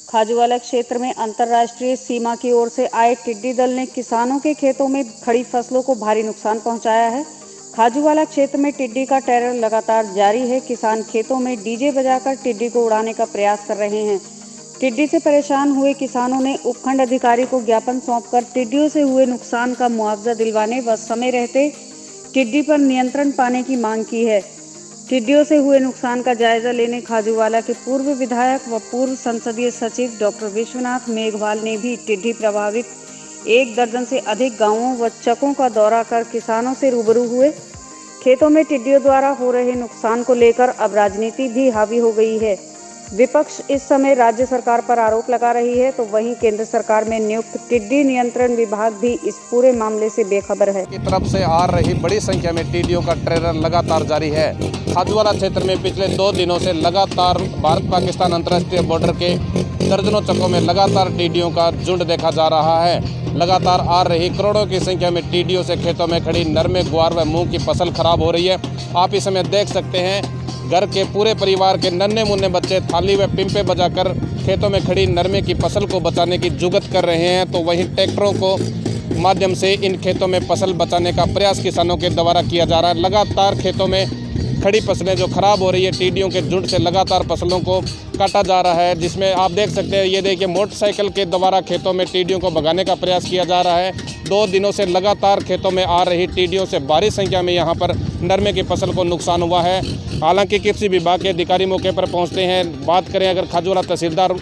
खाजूवाला क्षेत्र में अंतर्राष्ट्रीय सीमा की ओर से आए टिड्डी दल ने किसानों के खेतों में खड़ी फसलों को भारी नुकसान पहुंचाया है। खाजूवाला क्षेत्र में टिड्डी का टेरर लगातार जारी है। किसान खेतों में डीजे बजाकर टिड्डी को उड़ाने का प्रयास कर रहे हैं। टिड्डी से परेशान हुए किसानों ने उपखंड अधिकारी को ज्ञापन सौंपकर टिड्डियों से हुए नुकसान का मुआवजा दिलवाने व समय रहते टिड्डी पर नियंत्रण पाने की मांग की है। टिड्डियों से हुए नुकसान का जायजा लेने खाजूवाला के पूर्व विधायक व पूर्व संसदीय सचिव डॉक्टर विश्वनाथ मेघवाल ने भी टिड्डी प्रभावित 1 दर्जन से अधिक गांवों व चकों का दौरा कर किसानों से रूबरू हुए। खेतों में टिड्डियों द्वारा हो रहे नुकसान को लेकर अब राजनीति भी हावी हो गई है। विपक्ष इस समय राज्य सरकार पर आरोप लगा रही है, तो वहीं केंद्र सरकार में नियुक्त टिड्डी नियंत्रण विभाग भी इस पूरे मामले से बेखबर है। की तरफ से आ रही बड़ी संख्या में टिड्डियों का टेरर लगातार जारी है। खाजूवाला क्षेत्र में पिछले 2 दिनों से लगातार भारत पाकिस्तान अंतर्राष्ट्रीय बॉर्डर के दर्जनों चकों में लगातार टिड्डियों का झुंड देखा जा रहा है। लगातार आ रही करोड़ों की संख्या में टिड्डियों से खेतों में खड़ी नरमे, ग्वार व मूंग की फसल खराब हो रही है। आप इस समय देख सकते हैं, घर के पूरे परिवार के नन्हे मुन्ने बच्चे थाली व पिंपे बजाकर खेतों में खड़ी नरमे की फसल को बचाने की जुगत कर रहे हैं, तो वहीं ट्रैक्टरों को माध्यम से इन खेतों में फसल बचाने का प्रयास किसानों के द्वारा किया जा रहा है। लगातार खेतों में खड़ी फसलें जो खराब हो रही है, टिड्डियों के झुंड से लगातार फसलों को काटा जा रहा है, जिसमें आप देख सकते हैं, ये देखिए मोटरसाइकिल के द्वारा खेतों में टिड्डियों को भगाने का प्रयास किया जा रहा है। 2 दिनों से लगातार खेतों में आ रही टिड्डियों से भारी संख्या में यहाँ पर नरमे की फसल को नुकसान हुआ है। हालांकि कृषि विभाग के अधिकारी मौके पर पहुँचते हैं। बात करें अगर खाजूवाला तहसीलदार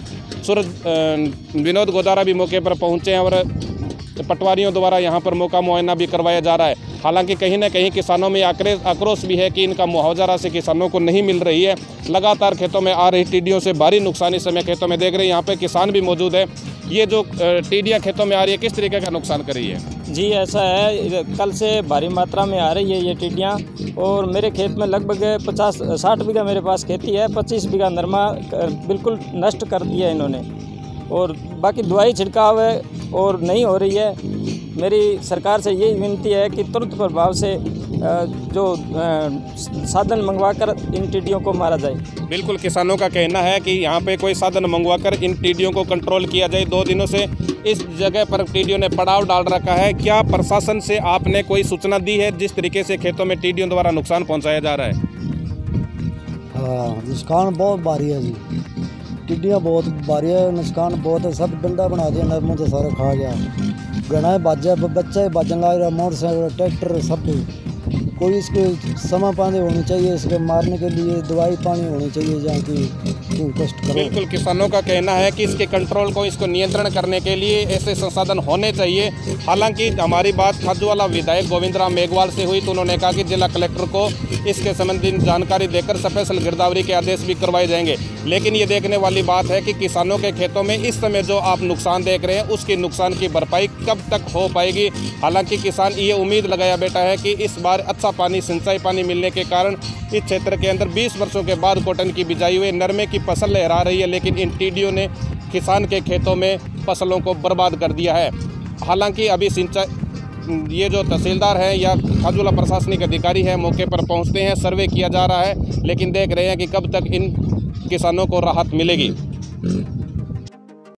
विनोद गोदारा भी मौके पर पहुँचे हैं और पटवारियों द्वारा यहाँ पर मौका मुआयना भी करवाया जा रहा है। हालांकि कहीं ना कहीं किसानों में आक्रोश भी है कि इनका मुआवजा राशि किसानों को नहीं मिल रही है। लगातार खेतों में आ रही टिड्डियों से भारी नुकसान इस समय खेतों में देख रहे हैं। यहाँ पे किसान भी मौजूद है। ये जो टिड्डियाँ खेतों में आ रही है, किस तरीके का नुकसान कर रही है? जी ऐसा है, कल से भारी मात्रा में आ रही है ये टिड्डियाँ, और मेरे खेत में लगभग 50-60 बीघा मेरे पास खेती है। 25 बीघा नरमा बिल्कुल नष्ट कर दिया इन्होंने, और बाकी दवाई छिड़काव है और नहीं हो रही है। मेरी सरकार से यही विनती है कि तुरंत प्रभाव से जो साधन मंगवाकर इन टिड्डियों को मारा जाए। बिल्कुल, किसानों का कहना है कि यहाँ पे कोई साधन मंगवाकर इन टिड्डियों को कंट्रोल किया जाए। 2 दिनों से इस जगह पर टिड्डियों ने पड़ाव डाल रखा है। क्या प्रशासन से आपने कोई सूचना दी है जिस तरीके से खेतों में टिड्डियों द्वारा नुकसान पहुँचाया जा रहा है? हाँ, नुकसान बहुत भारी है जी। टिड्डियाँ बहुत भारी है, नुकसान बहुत है। सब डंडा बना दिया, नरमों तो सारा खा गया। घना बाजा बच्चा ही बाजन लग रहा, मोटरसाइकिल ट्रैक्टर सब। कोई इसके समापानी होनी चाहिए, इसके मारने के लिए दवाई पानी होनी चाहिए जहाँ की कष्ट करो। बिल्कुल, किसानों का कहना है कि इसके कंट्रोल को, इसको नियंत्रण करने के लिए ऐसे संसाधन होने चाहिए। हालांकि हमारी बात खाजूवाला विधायक गोविंदराम मेघवाल से हुई, तो उन्होंने कहा कि जिला कलेक्टर को इसके संबंधी जानकारी देकर स्पेशल गिरदावरी के आदेश भी करवाए जाएंगे। लेकिन ये देखने वाली बात है कि किसानों के खेतों में इस समय जो आप नुकसान देख रहे हैं, उसके नुकसान की भरपाई कब तक हो पाएगी? हालांकि किसान ये उम्मीद लगाया बैठा है कि इस बार अच्छा पानी, सिंचाई पानी मिलने के कारण इस क्षेत्र के अंदर 20 वर्षों के बाद कॉटन की बिजाई हुई नरमे की फसल लहरा रही है, लेकिन इन टिड्डियों ने किसान के खेतों में फसलों को बर्बाद कर दिया है। हालांकि अभी ये जो तहसीलदार हैं या खाजूवाला प्रशासनिक अधिकारी हैं, मौके पर पहुंचते हैं, सर्वे किया जा रहा है, लेकिन देख रहे हैं कि कब तक इन किसानों को राहत मिलेगी।